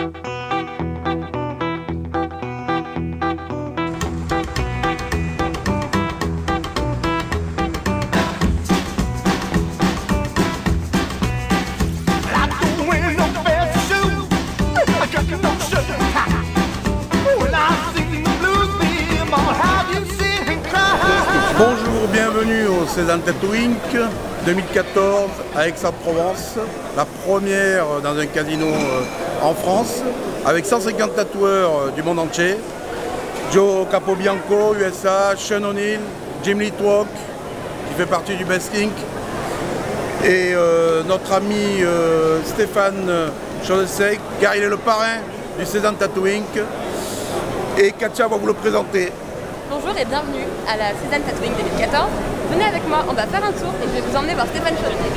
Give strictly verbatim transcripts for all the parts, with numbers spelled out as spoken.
Bonjour, bienvenue au Cézanne Tattoo Inc deux mille quatorze à Aix-en-Provence, la première dans un casino en France, avec cent cinquante tatoueurs du monde entier. Joe Capobianco, U S A, Sean O'Neill, Jim Litwalk, qui fait partie du Best Inc, et euh, notre ami euh, Stéphane Chodesek, car il est le parrain du Cézanne Tattoo Inc, et Katia va vous le présenter. Bonjour et bienvenue à la Cézanne Tattoo Inc deux mille quatorze. Venez avec moi, on va faire un tour et je vais vous emmener voir Stéphane Chodesek.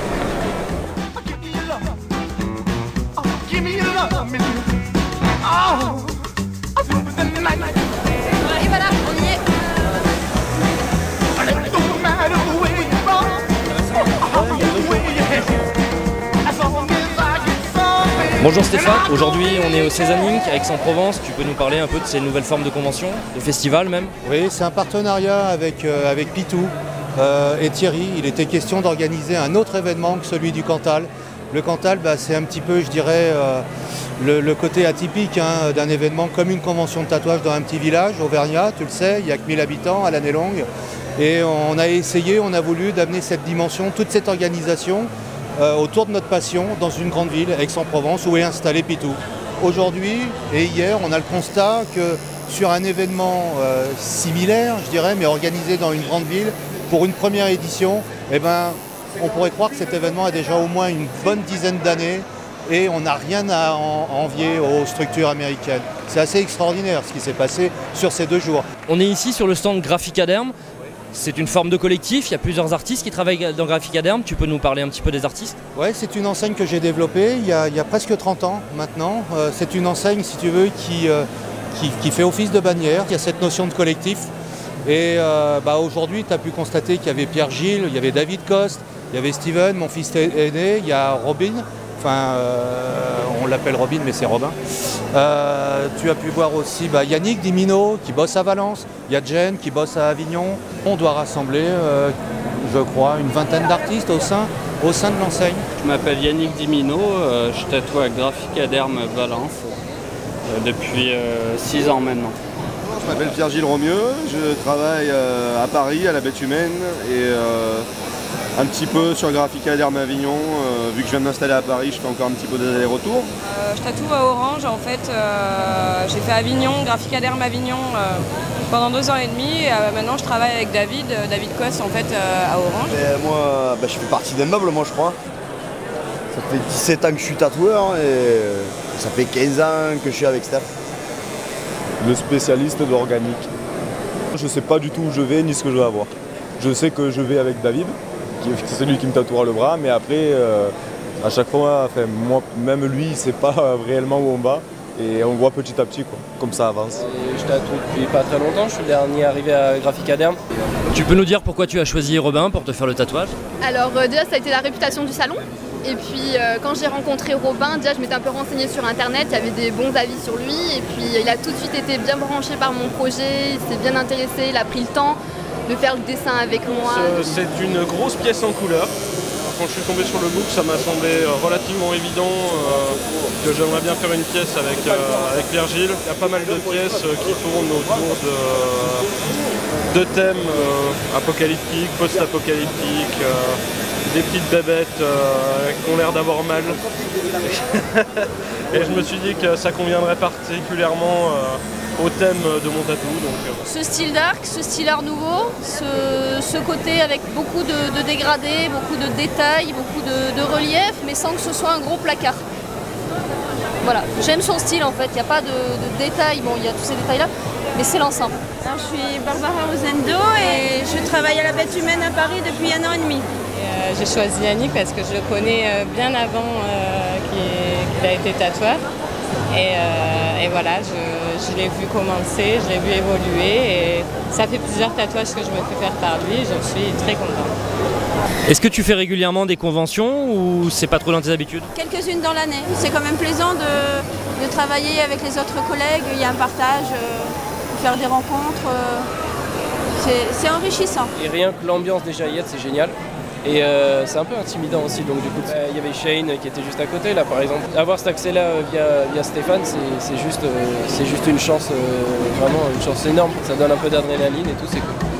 Et voilà, on y est. Bonjour Stéphane, aujourd'hui on est au Cézanne Inc à Aix-en-Provence. Tu peux nous parler un peu de ces nouvelles formes de conventions, de festivals même? Oui, c'est un partenariat avec, euh, avec Pitou euh, et Thierry. Il était question d'organiser un autre événement que celui du Cantal. Le Cantal, bah, c'est un petit peu, je dirais, euh, le, le côté atypique hein, d'un événement comme une convention de tatouage dans un petit village, Auvergnat, tu le sais, il n'y a que mille habitants à l'année longue. Et on a essayé, on a voulu d'amener cette dimension, toute cette organisation, Euh, autour de notre passion dans une grande ville, Aix-en-Provence, où est installé Pitou. Aujourd'hui et hier, on a le constat que sur un événement euh, similaire, je dirais, mais organisé dans une grande ville, pour une première édition, eh ben, on pourrait croire que cet événement a déjà au moins une bonne dizaine d'années et on n'a rien à en envier aux structures américaines. C'est assez extraordinaire ce qui s'est passé sur ces deux jours. On est ici sur le stand Graphicaderm. C'est une forme de collectif, il y a plusieurs artistes qui travaillent dans Graphicaderm. Tu peux nous parler un petit peu des artistes? Oui, c'est une enseigne que j'ai développée il y, a, il y a presque trente ans maintenant. Euh, c'est une enseigne, si tu veux, qui, euh, qui, qui fait office de bannière. Il y a cette notion de collectif. Et euh, bah, aujourd'hui, tu as pu constater qu'il y avait Pierre Gilles, il y avait David Coste, il y avait Steven, mon fils aîné, il y a Robin. Enfin, euh, on l'appelle Robin, mais c'est Robin. Euh, tu as pu voir aussi bah, Yannick Dimino qui bosse à Valence. Il y a Jen qui bosse à Avignon. On doit rassembler, euh, je crois, une vingtaine d'artistes au sein, au sein de l'enseigne. Je m'appelle Yannick Dimino, euh, je tatoue à Graphicaderm Valence euh, depuis euh, six ans maintenant. Je m'appelle Pierre-Gilles Romieux, je travaille euh, à Paris, à la Bête Humaine, et euh, un petit peu sur Graphicaderm Avignon. Euh, vu que je viens de m'installer à Paris, je fais encore un petit peu des allers-retours. Euh, je tatoue à Orange, en fait. Euh, j'ai fait Avignon, Graphicaderm Avignon euh, pendant deux ans et demi. Et, euh, maintenant, je travaille avec David, euh, David Coste, en fait, euh, à Orange. Et moi, bah, je fais partie d'un meuble, moi, je crois. Ça fait dix-sept ans que je suis tatoueur et ça fait quinze ans que je suis avec Steph. Le spécialiste de l'organique. Je ne sais pas du tout où je vais ni ce que je vais avoir. Je sais que je vais avec David, c'est celui qui me tatouera le bras, mais après, euh, à chaque fois, enfin, moi, même lui, il ne sait pas réellement où on va, et on voit petit à petit, quoi, comme ça avance. Et je tatoue depuis pas très longtemps, je suis le dernier arrivé à Graphicaderm. Tu peux nous dire pourquoi tu as choisi Robin pour te faire le tatouage? Alors euh, déjà ça a été la réputation du salon. Et puis euh, quand j'ai rencontré Robin, déjà je m'étais un peu renseignée sur internet, il y avait des bons avis sur lui. Et puis il a tout de suite été bien branché par mon projet, il s'est bien intéressé, il a pris le temps de faire le dessin avec moi. C'est une grosse pièce en couleur. Quand je suis tombé sur le book, ça m'a semblé relativement évident euh, que j'aimerais bien faire une pièce avec, euh, avec Pierre Gilles. Il y a pas mal de pièces euh, qui tournent autour de, de thèmes euh, apocalyptiques, post-apocalyptiques, euh, des petites bébêtes euh, qui ont l'air d'avoir mal. Et je me suis dit que ça conviendrait particulièrement euh, au thème de mon tatou. Donc, euh. Ce style dark, ce style art nouveau, ce, ce côté avec beaucoup de, de dégradés, beaucoup de détails, beaucoup de, de relief, mais sans que ce soit un gros placard. Voilà, j'aime son style en fait, il n'y a pas de, de détails, bon il y a tous ces détails là, mais c'est l'ensemble. Alors, je suis Barbara Rosendo et je travaille à la Bête Humaine à Paris depuis un an et demi. Euh, J'ai choisi Yannick parce que je le connais euh, bien avant euh, qu'il qu'il a été tatoueur. Et, euh, et voilà, je, je l'ai vu commencer, je l'ai vu évoluer et ça fait plusieurs tatouages que je me fais faire par lui et j'en suis très contente. Est-ce que tu fais régulièrement des conventions ou c'est pas trop dans tes habitudes? Quelques-unes dans l'année. C'est quand même plaisant de, de travailler avec les autres collègues, il y a un partage, euh, faire des rencontres, euh, c'est enrichissant. Et rien que l'ambiance déjà y être, c'est génial. Et euh, c'est un peu intimidant aussi, donc du coup, euh, il y avait Shane qui était juste à côté, là par exemple. Avoir cet accès-là via, via Stéphane, c'est juste, euh, c'est juste une chance, euh, vraiment une chance énorme. Ça donne un peu d'adrénaline et tout, c'est cool.